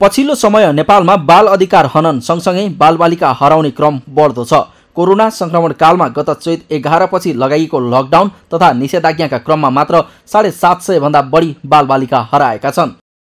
पछिल्लो समय नेपालमा बाल अधिकार हनन सँगसँगै बालबालिका हराउने क्रम बढ्दो छ। कोरोना संक्रमण कालमा गत चैत 11 पछि लगाइएको लकडाउन तथा निषेधाज्ञाका क्रममा मात्र 750 भन्दा बढी बालबालिका हराएका छन्।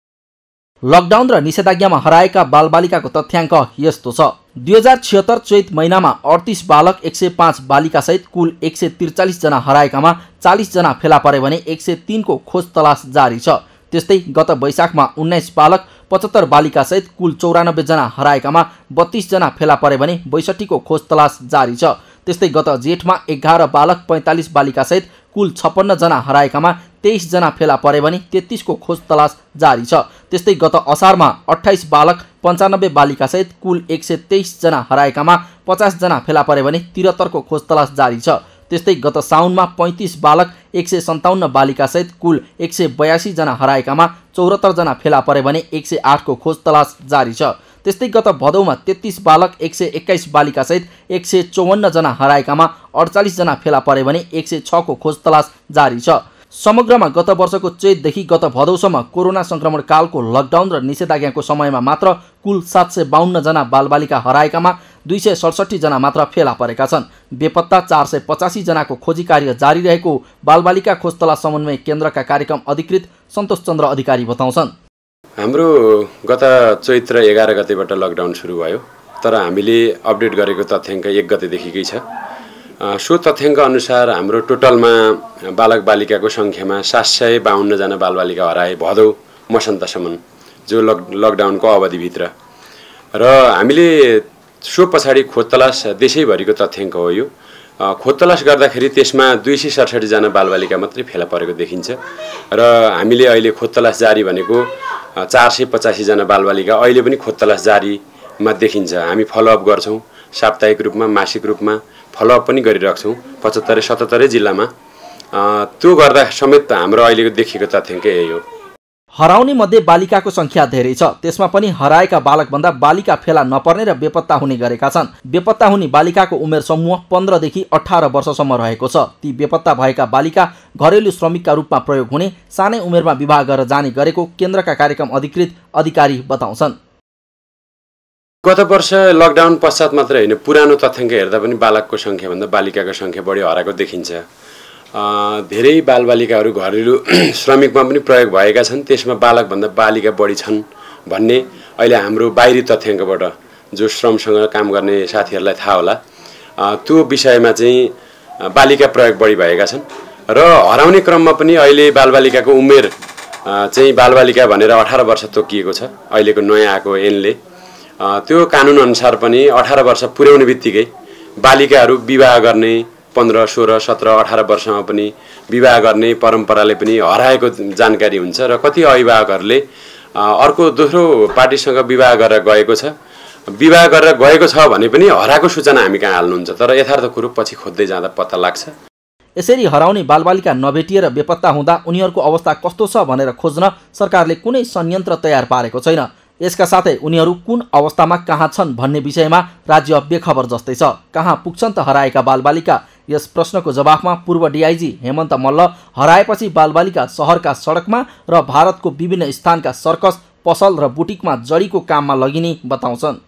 लकडाउन र निषेधाज्ञामा हराएका बालबालिकाको तथ्याङ्क यस्तो छ। 2076 चैत महिनामा 38 बालक 105 बालिका सहित कुल 143 जना हराएकामा 40 जना फेला परे भने 103 को खोज तलास जारी छ। त्यस्तै गत वैशाखमा 19 बालक 75 बालिका सहित कुल 94 जना हराएकामा 32 जना फेला परे भने 62 को खोज तलास जारी छ। त्यस्तै गत जेठमा 11 बालक 45 बालिका सहित कुल 56 जना हराएकामा 23 जना फेला परे भने 33 को खोज तलास जारी छ। त्यस्तै गत असारमा 28 बालक 95 बालिका सहित कुल 123 जना हराएकामा 50 जना फेला परे भने 73 को खोज तलास जारी छ। त्यस्तै गत साउनमा 35 बालक 157 बालिका सहित कुल 182 जना हराएकामा 74 जना फेला परे भने 108 को खोज तलास जारी छ। त्यस्तै गत भदौमा 33 बालक 121 बालिका सहित 154 जना हराएकामा 48 जना फेला परे भने 106 को खोज तलास जारी छ। समग्रमा गत वर्षको चैतदेखि गत भदौसम्म कोरोना संक्रमण कालको लकडाउन र निषेधाज्ञाको समयमा मात्र कुल 752 जना बालबालिका हराएकामा 267 जना मात्र फेला परेका छन्। बेपत्ता 485 जनाको खोजी कार्य जारी रहेको बालबालिका खोज तलास समन्वय केन्द्रका कार्यक्रम अधिकृत सन्तोष चन्द्र अधिकारी बताउँछन्। हाम्रो गत चैत्र 11 गतेबाट लकडाउन सुरु भयो, तर हामीले अपडेट गरेको तथ्याङ्क 1 गतेदेखिकै छ। सो तथ्याङ्क अनुसार हाम्रो टोटलमा बालक बालिकाको सङ्ख्यामा 752 जना बालबालिका हराए भदौ मसन्तसम्म, जो लकडाउनको अवधिभित्र। र हामीले सो पछाडि खोज तलास देशैभरिको तथ्याङ्क हो यो। खोज तलास गर्दाखेरि त्यसमा 267 जना बालबालिका मात्रै फेला परेको देखिन्छ र हामीले अहिले खोज तलास जारी भनेको 485 जना बालबालिका अहिले पनि खोज तलास जारीमा देखिन्छ। हामी फलोअप गर्छौँ, साप्ताहिक रूपमा मासिक रूपमा फलोअप पनि गरिरहेछौँ 75-77 जिल्लामा। त्यो गर्दा समेत हाम्रो अहिलेको देखिएको तथ्याङ्क यही हो। हराउने मध्ये बालिकाको संख्या धेरै छ, त्यसमा पनि हराएका बालकभन्दा बालिका फेला नपर्ने र बेपत्ता हुने गरेका छन्। बेपत्ता हुने बालिकाको उमेर समूह 15 देखि 18 वर्षसम्म रहेको छ। ती बेपत्ता भएका बालिका घरेलु श्रमिकका रूपमा प्रयोग हुने, सानै उमेरमा विवाह गरेर जाने गरेको केन्द्रका कार्यक्रम अधिकृत अधिकारी बताउँछन्। गत वर्ष लकडाउन पश्चात मात्र होइन, पुरानो तथ्याङ्क हेर्दा पनि बालकको सङ्ख्याभन्दा बालिकाको सङ्ख्या बढी हराएको देखिन्छ। धेरै बालबालिकाहरू घरेलु श्रमिकमा पनि प्रयोग भएका छन्, त्यसमा बालकभन्दा बालिका बढी छन् भन्ने अहिले हाम्रो बाहिरी तथ्याङ्कबाट जो श्रमसँग काम गर्ने साथीहरूलाई थाहा होला, त्यो विषयमा चाहिँ बालिका प्रयोग बढी भएका छन्। र हराउने क्रममा पनि अहिले बालबालिकाको उमेर चाहिँ बालबालिका भनेर 18 वर्ष तोकिएको छ अहिलेको नयाँ आएको ऐनले। त्यो कानुन अनुसार पनि 18 वर्ष पुर्याउने बित्तिकै बालिकाहरू विवाह गर्ने 15, 16, 17, 18 वर्षमा पनि विवाह गर्ने परम्पराले पनि हराएको जानकारी हुन्छ र कति अभिभावकहरूले अर्को दोस्रो पार्टीसँग विवाह गरेर गएको छ, विवाह गरेर गएको छ भने पनि हराएको सूचना हामी कहाँ हाल्नुहुन्छ, तर यथार्थ कुरो पछि खोज्दै जाँदा पत्ता लाग्छ। यसरी हराउने बालबालिका नभेटिएर बेपत्ता हुँदा उनीहरूको अवस्था कस्तो छ भनेर खोज्न सरकारले कुनै संयन्त्र तयार पारेको छैन। यसका साथै उनीहरू कुन अवस्थामा कहाँ छन् भन्ने विषयमा राज्य बेखबर जस्तै छ। कहाँ पुग्छन् त हराएका बालबालिका? यस प्रश्नको जवाफमा पूर्व डिआइजी हेमन्त मल्ल हराएपछि बालबालिका सहरका सडकमा र भारतको विभिन्न स्थानका सर्कस, पसल र बुटिकमा जडीको काममा लगिने बताउँछन्।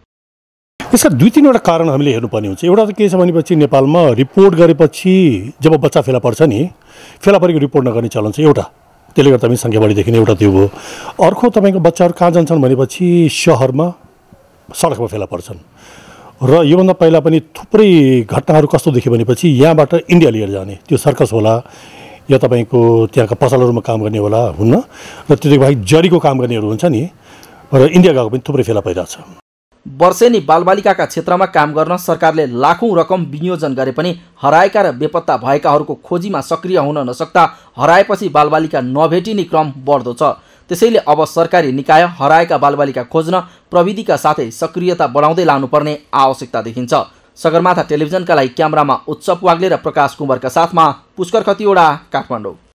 यसका 2-3 कारण हामीले हेर्नुपर्ने हुन्छ। एउटा त के छ भनेपछि नेपालमा रिपोर्ट गरेपछि जब बच्चा फेला पर्छ नि, फेला परेको रिपोर्ट नगर्ने चलन छ एउटा, त्यसले गर्दा पनि सङ्ख्या बढी देखिने एउटा त्यो हो। अर्को तपाईँको बच्चाहरू कहाँ जान्छन् भनेपछि सहरमा सडकमा फेला पर्छन्। र योभन्दा पहिला पनि थुप्रै घटनाहरू कस्तो देख्यो भनेपछि यहाँबाट इन्डिया लिएर जाने, त्यो सर्कस होला या तपाईँको त्यहाँका पसलहरूमा काम गर्ने होला हुन्न, र त्यो बाहेक जरीको काम गर्नेहरू हुन्छ नि, र इन्डिया गएको पनि थुप्रै फेला परिरहेछ। वर्षेनी बालबालिकाका क्षेत्रमा काम गर्न सरकारले लाखौं रकम विनियोजन गरे पनि हराएका र बेपत्ता भएकाहरूको खोजीमा सक्रिय हुन नसक्दा हराएपछि बालबालिका नभेटिने क्रम बढ्दो छ। त्यसैले अब सरकारी निकाय हराएका बालबालिका खोज्न प्रविधिका साथै सक्रियता बढाउँदै लानुपर्ने आवश्यकता देखिन्छ। सगरमाथा टेलिभिजनका लागि क्यामेरामा उत्सव वाग्ले र प्रकाश कुमारका साथमा पुष्कर खतिवडा, काठमाडौँ।